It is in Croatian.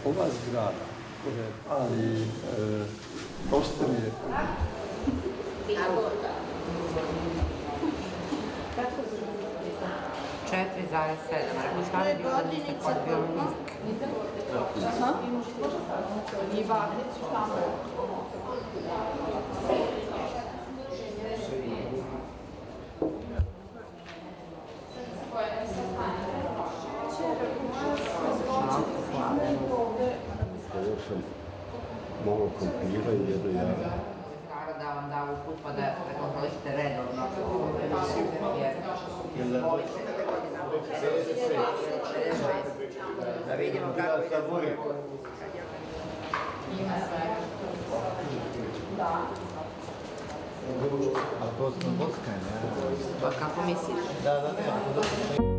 ova zgrada, ali prostor je... 4,7, rekao šta je bilo da niste kod violinistke? I vatnicu tamo. Ovo sam malo kompira i jedno javno. Da vam da uput pa da kontrolišite redovno. Da vidimo kako je. Ima sve. Da. A to Slobodska, ne? Pa kako misliš? Da.